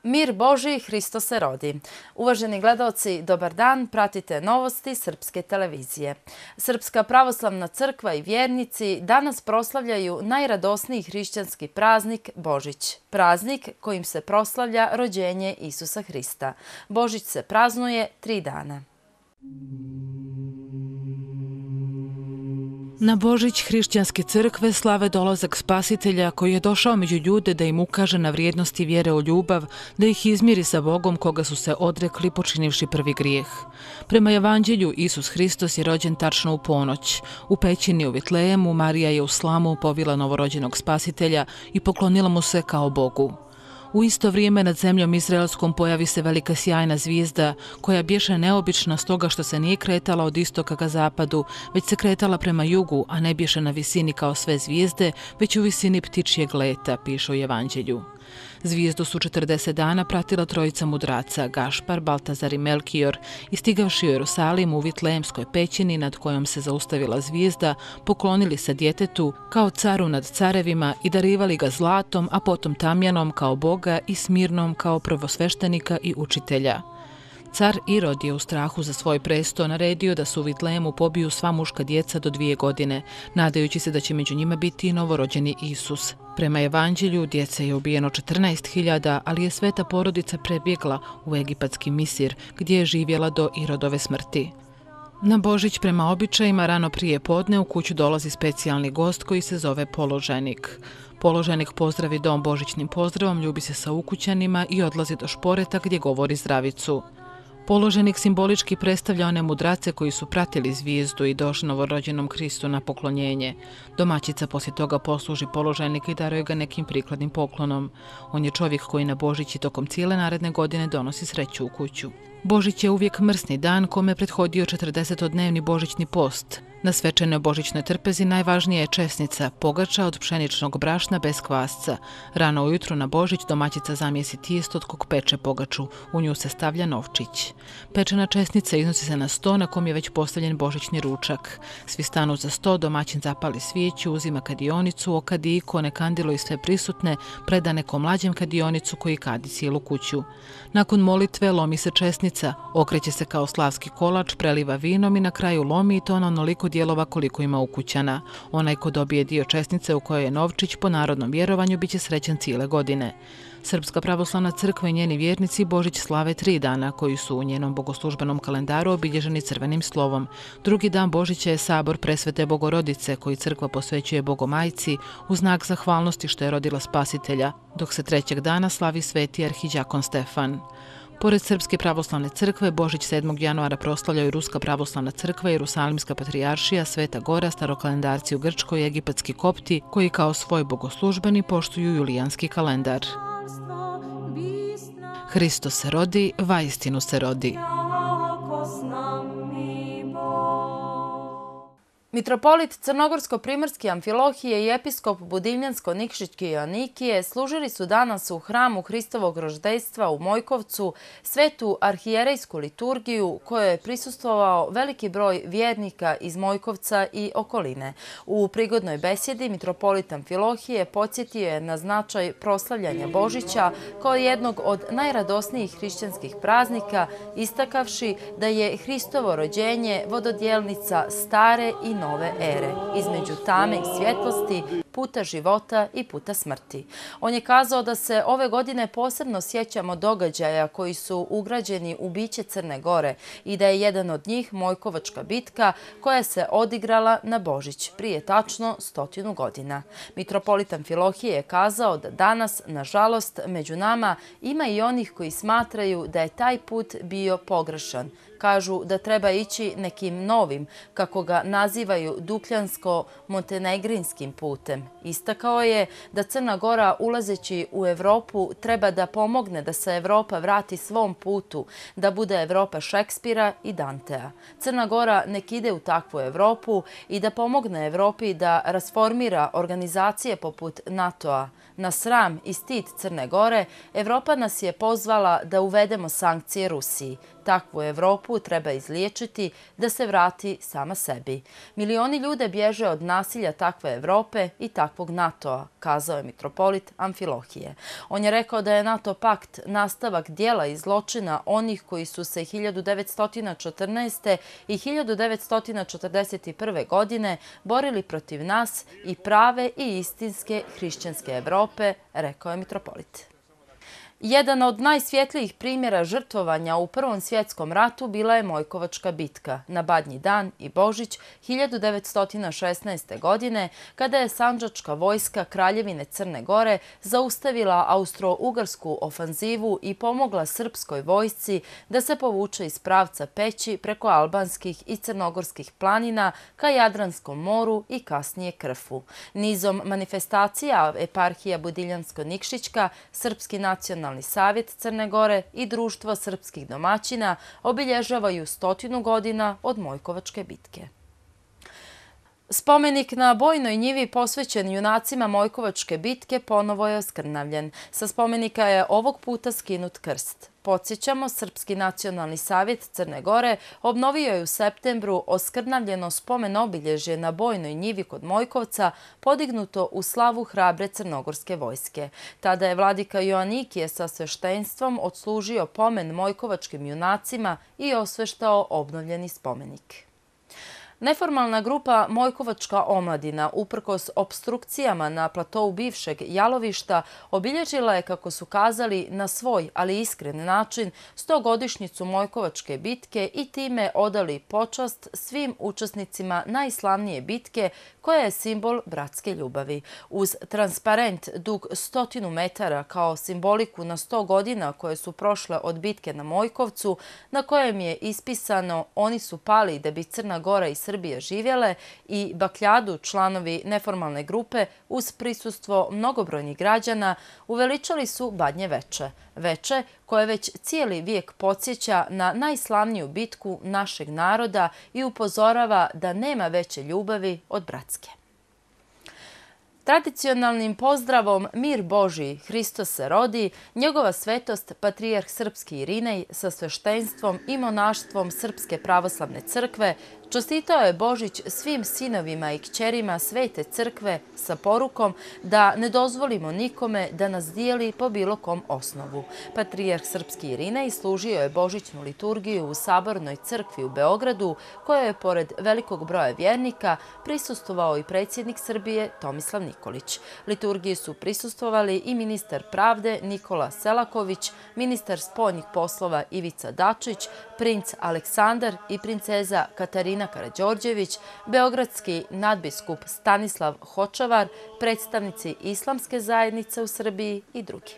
Mir Božji, Hristos se rodi. Uvaženi gledaoci, dobar dan, pratite novosti Srpske televizije. Srpska pravoslavna crkva i vjernici danas proslavljaju najradosniji hrišćanski praznik Božić. Praznik kojim se proslavlja rođenje Isusa Hrista. Božić se praznuje 3 dana. Na Božić hrišćanske crkve slave dolazak Spasitelja koji je došao među ljude da im ukaže na vrijednosti vjere u ljubav, da ih izmiri sa Bogom koga su se odrekli počinivši prvi grijeh. Prema Evanđelju, Isus Hristos je rođen tačno u ponoć. U pećini u Vitlejemu Marija je u slamu povila novorođenog Spasitelja i poklonila mu se kao Bogu. U isto vrijeme nad zemljom izraelskom pojavi se velika sjajna zvijezda koja bješe neobična stoga što se nije kretala od istoka ka zapadu, već se kretala prema jugu, a ne bješe na visini kao sve zvijezde, već u visini ptičjeg leta, piše u Evanđelju. Zvijezdu su 40 dana pratila trojica mudraca, Gašpar, Baltazar i Melkior, i stigavši u Jerusalim u Vitlejemskoj pećini nad kojom se zaustavila zvijezda, poklonili se djetetu kao caru nad carevima i darivali ga zlatom, a potom tamjanom kao Boga i smirnom kao prvosveštenika i učitelja. Car Irod je u strahu za svoj presto naredio da se u Vitlejemu pobiju sva muška djeca do 2 godine, nadajući se da će među njima biti i novorođeni Isus. Prema Evanđelju, djece je ubijeno 14.000, ali je sveta porodica prebjegla u egipatski Misir, gdje je živjela do Irodove smrti. Na Božić prema običajima rano prije podne u kuću dolazi specijalni gost koji se zove položenik. Položenik pozdravi dom božićnim pozdravom, ljubi se sa ukućanima i odlazi do šporeta gdje govori zdravicu. Položenik simbolički predstavlja one mudrace koji su pratili zvijezdu i došli novorođenom Hristu na poklonjenje. Domaćica poslije toga posluži položenika i daruje ga nekim prikladnim poklonom. On je čovjek koji na Božić i tokom cijele naredne godine donosi sreću u kuću. Božić je uvijek mrsni dan kome prethodio 40-dnevni božićni post. Na svečanoj božićnoj trpezi najvažnija je česnica, pogača od pšeničnog brašna bez kvasca. Rano ujutro na Božić domaćica zamjesi tijesto od kog peče pogaču, u nju se stavlja novčić. Pečena česnica iznosi se na sto na kom je već postavljen božićni ručak. Svi stanu za sto, domaćin zapali svijeću, uzima kadionicu, okadi ikone, kandilo i sve prisutne, preda nekom mlađem kadionicu koji kadi cijelu kuću. Nakon molitve lomi se česnica, okreće se kao slavski kolač, preliva vinom i na kraju lomi i to na onoliko dijelova koliko ima ukućana. Onaj ko dobije dio česnice u kojoj je novčić, po narodnom vjerovanju biće srećan cijele godine. Srpska pravoslavna crkva i njeni vjernici Božić slave 3 dana, koji su u njenom bogoslužbenom kalendaru obilježeni crvenim slovom. Drugi dan Božića je sabor Presvete Bogorodice, koji crkva posvećuje Bogomajci u znak zahvalnosti što je rodila Spasitelja, dok se 3. dana slavi sveti arhidjakon Stefan. Pored Srpske pravoslavne crkve, Božić 7. januara proslavljaju Ruska pravoslavna crkva, Jerusalimska patrijaršija, Sveta Gora, starokalendarci u Grčkoj i egipatski kopti, koji kao svoj bogoslužbeni poštuju julijanski kalendar. Hristos se rodi, vaistinu se rodi. Mitropolit Crnogorsko-primorski Amfilohije i episkop Budivljansko-Nikšićki Joanikije služili su danas u hramu Hristovog roždejstva u Mojkovcu svetu arhijerejsku liturgiju kojoj je prisustvovao veliki broj vjernika iz Mojkovca i okoline. U prigodnoj besjedi mitropolit Amfilohije podsjetio je na značaj proslavljanja Božića kao jednog od najradosnijih hrišćanskih praznika, istakavši da je Hristovo rođenje vododjelnica stare i nove ere, između tame i svjetlosti, puta života i puta smrti. On je kazao da se ove godine posebno sjećamo događaja koji su ugrađeni u biće Crne Gore i da je jedan od njih Mojkovačka bitka koja se odigrala na Božić prije tačno 100 godina. Mitropolit Amfilohije je kazao da danas, nažalost, među nama ima i onih koji smatraju da je taj put bio pogrešan. Kažu da treba ići nekim novim, kako ga nazivaju dukljansko-montenegrinskim putem. Istakao je da Crna Gora ulazeći u Evropu treba da pomogne da se Evropa vrati svom putu, da bude Evropa Šekspira i Dantea. Crna Gora nek ide u takvu Evropu i da pomogne Evropi da rasformira organizacije poput NATO-a. Na sram i stid Crne Gore, Evropa nas je pozvala da uvedemo sankcije Rusiji. Takvu Evropu treba izliječiti da se vrati sama sebi. Milioni ljude bježe od nasilja takve Evrope i takvog NATO-a, kazao je mitropolit Amfilohije. On je rekao da je NATO pakt nastavak dijela i zločina onih koji su se 1914. i 1941. godine borili protiv nas i prave i istinske hrišćanske Evrope, rekao je mitropolit. Jedan od najsvjetlijih primjera žrtvovanja u Prvom svjetskom ratu bila je Mojkovačka bitka na Badnji dan i Božić 1916. godine, kada je sandžačka vojska Kraljevine Crne Gore zaustavila austro-ugarsku ofanzivu i pomogla srpskoj vojsci da se povuče iz pravca Peći preko albanskih i crnogorskih planina ka Jadranskom moru i kasnije Krfu. Nizom manifestacija eparhija Budiljansko-Nikšićka, Srpski nacionalni savjet Crne Gore i Društvo srpskih domaćina obilježavaju 100 godina od Mojkovačke bitke. Spomenik na bojnoj njivi posvećen junacima Mojkovačke bitke ponovo je oskrnavljen. Sa spomenika je ovog puta skinut krst. Podsjećamo, Srpski nacionalni savjet Crne Gore obnovio je u septembru oskrnavljeno spomen obilježje na bojnoj njivi kod Mojkovca, podignuto u slavu hrabre crnogorske vojske. Tada je vladika Joanikije sa sveštenstvom odslužio pomen Mojkovačkim junacima i osveštao obnovljeni spomenik. Neformalna grupa Mojkovačka omladina, uprkos opstrukcijama na platou bivšeg jalovišta, obilježila je, kako su kazali, na svoj, ali iskren način 100-godišnjicu Mojkovačke bitke i time odali počast svim učesnicima najslavnije bitke koja je simbol bratske ljubavi. Uz transparent dug 100 metara kao simboliku na 100 godina koje su prošle od bitke na Mojkovcu, na kojem je ispisano "Oni su pali da bi Crna Gora i Srbije živjele", i bakljadu članovi neformalne grupe uz prisustvo mnogobrojnih građana uveličali su Badnje veče. Veče koje već cijeli vijek podsjeća na najslavniju bitku našeg naroda i upozorava da nema veće ljubavi od bratske. Tradicionalnim pozdravom Mir Božji, Hristos se rodi, njegova svetost patrijarh srpski Irinej sa sveštenstvom i monaštvom Srpske pravoslavne crkve čestitao je Božić svim sinovima i kćerima Svete crkve sa porukom da ne dozvolimo nikome da nas dijeli po bilo kom osnovu. Patrijarh srpski Irinej služio je božićnu liturgiju u Sabornoj crkvi u Beogradu, kojoj je pored velikog broja vjernika prisustvovao i predsjednik Srbije Tomislav Nikolić. Liturgiji su prisustvovali i ministar pravde Nikola Selaković, ministar spoljnih poslova Ivica Dačić, princ Aleksandar i princeza Katarina Karađorđević, beogradski nadbiskup Stanislav Hočavar, predstavnici islamske zajednice u Srbiji i drugi.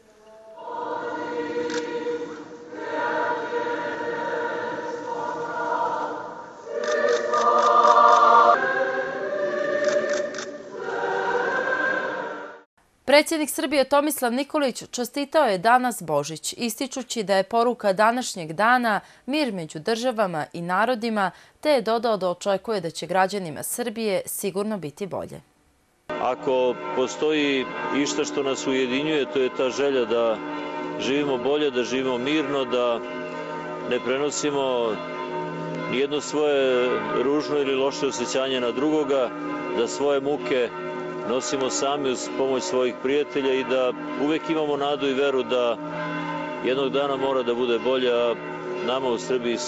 Predsjednik Srbije Tomislav Nikolić čestitao je danas Božić, ističući da je poruka današnjeg dana mir među državama i narodima, te je dodao da očekuje da će građanima Srbije sigurno biti bolje. Ako postoji išta što nas ujedinjuje, to je ta želja da živimo bolje, da živimo mirno, da ne prenosimo nijedno svoje ružno ili loše osjećanje na drugoga, da svoje muke nosimo sami uz pomoć svojih prijatelja i da uvijek imamo nadu i veru da jednog dana mora da bude bolje, a nama u Srbiji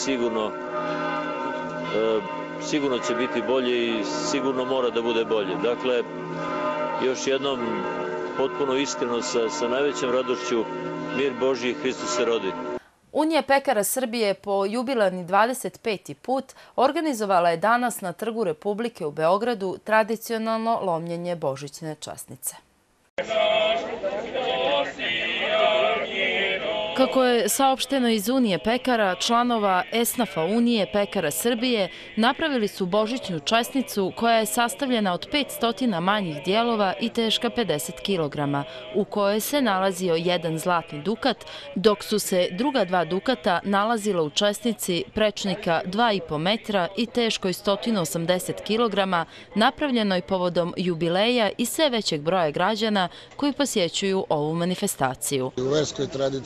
sigurno će biti bolje i sigurno mora da bude bolje. Dakle, još jednom potpuno iskreno sa najvećom radošću, mir Božji, Hristos se rodi. Unija pekara Srbije po jubilarni 25. put organizovala je danas na Trgu Republike u Beogradu tradicionalno lomljenje božićne časnice. Kako je saopšteno iz Unije pekara, članova Esnafa Unije pekara Srbije napravili su božićnu časnicu koja je sastavljena od 500 manjih dijelova i teška 50 kg, u kojoj se nalazio jedan zlatni dukat, dok su se druga dva dukata nalazila u časnici prečnika 2,5 metra i teškoj 180 kg, napravljenoj povodom jubileja i sve većeg broja građana koji posjećuju ovu manifestaciju. U verskoj tradiciji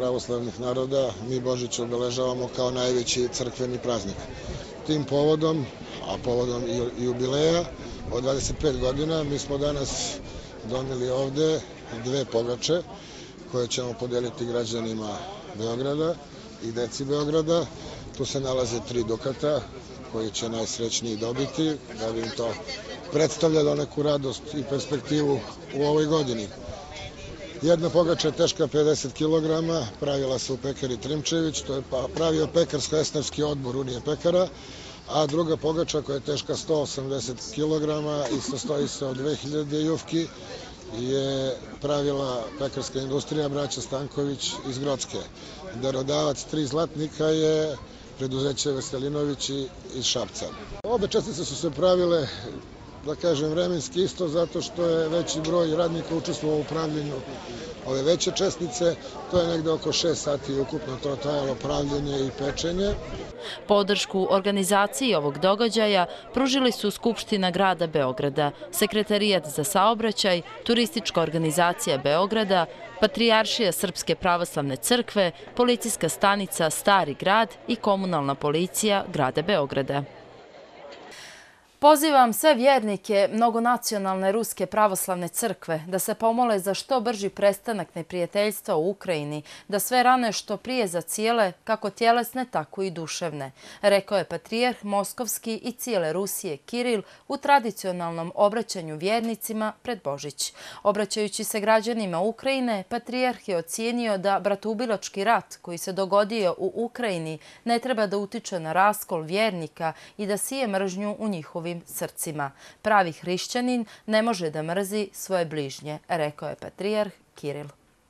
pravoslavnih naroda, mi Božić obeležavamo kao najveći crkveni praznik. Tim povodom, a povodom jubileja od 25 godina, mi smo danas doneli ovde 2 pogače koje ćemo podeliti građanima Beograda i deci Beograda. Tu se nalaze 3 dukata koji će najsrećniji dobiti, da bi im to predstavljalo neku radost i perspektivu u ovoj godini. Jedna pogača je teška 50 kg, pravila se u pekari Trimčević, to je pravio pekarsko-esnafski odbor Unije pekara, a druga pogača koja je teška 180 kg i sastoji se od 2000 jufki je pravila pekarska industrija braća Stanković iz Grocke. Darodavac 3 zlatnika je preduzeće Veselinović iz Šapca. Obe čestice su se pravile, da kažem, vremenski isto, zato što je veći broj radnika učestvovao u pravljenju ove veće čestice. To je negde oko 6 sati ukupno to trajalo pravljenje i pečenje. Podršku organizaciji ovog događaja pružili su Skupština grada Beograda, Sekretarijat za saobraćaj, Turistička organizacija Beograda, Patrijaršija Srpske pravoslavne crkve, Policijska stanica Stari grad i Komunalna policija grada Beograda. Pozivam sve vjernike mnogonacionalne Ruske pravoslavne crkve da se pomole za što brži prestanak neprijateljstva u Ukrajini, da sve rane što prije zacijele, kako tjelesne, tako i duševne, rekao je patrijarh Moskovski i cijele Rusije Kiril u tradicionalnom obraćanju vjernicima pred Božić. Obraćajući se građanima Ukrajine, patrijarh je ocijenio da bratoubilački rat koji se dogodio u Ukrajini ne treba da utiče na raskol vjernika i da sije mržnju u njihovim srcima. Pravi hrišćanin ne može da mrzi svoje bližnje, rekao je patrijarh Kiril.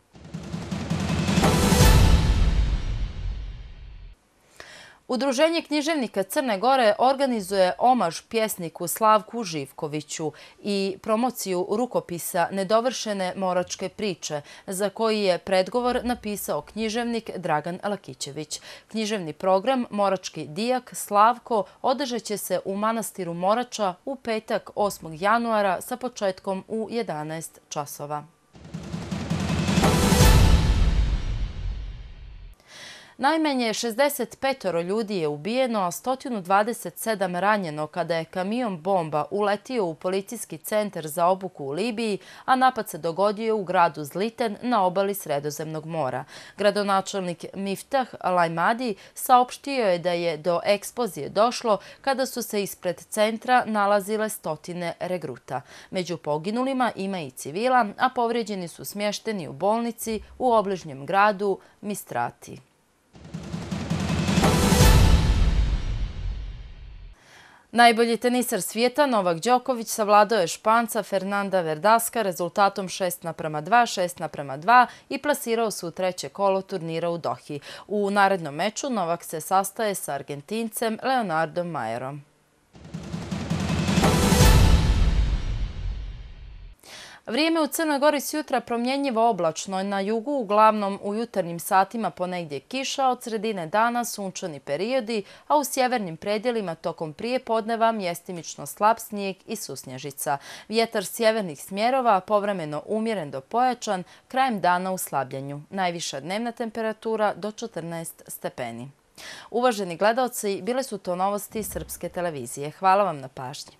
Udruženje književnika Crne Gore organizuje omaž pjesniku Slavku Živkoviću i promociju rukopisa Nedovršene moračke priče, za koji je predgovor napisao književnik Dragan Lakićević. Književni program Morački dijak Slavko održat će se u manastiru Morača u petak 8. januara sa početkom u 11 časova. Najmanje 65 ljudi je ubijeno, a 127 ranjeno kada je kamion bomba uletio u policijski centar za obuku u Libiji, a napad se dogodio u gradu Zliten na obali Sredozemnog mora. Gradonačelnik Miftah Lajmadi saopštio je da je do eksplozije došlo kada su se ispred centra nalazile stotine regruta. Među poginulima ima i civila, a povrijeđeni su smješteni u bolnici u obližnjem gradu Mistrati. Najbolji tenisar svijeta Novak Đoković savladao je Španca Fernanda Verdaska rezultatom 6:2, 6:2 i plasirao se u treće kolo turnira u Dohi. U narednom meču Novak se sastaje sa Argentincem Leonardom Mayerom. Vrijeme u Crnoj Gori s jutra promjenjivo oblačno, na jugu uglavnom u jutarnjim satima ponegdje kiša, od sredine dana sunčani periodi, a u sjevernim predjelima tokom prijepodneva mjestimično slab snijeg i susnježica. Vjetar sjevernih smjerova povremeno umjeren do pojačan, krajem dana u slabljenju. Najviša dnevna temperatura do 14 stepeni. Uvaženi gledaoci, bile su to novosti Srpske televizije. Hvala vam na pažnji.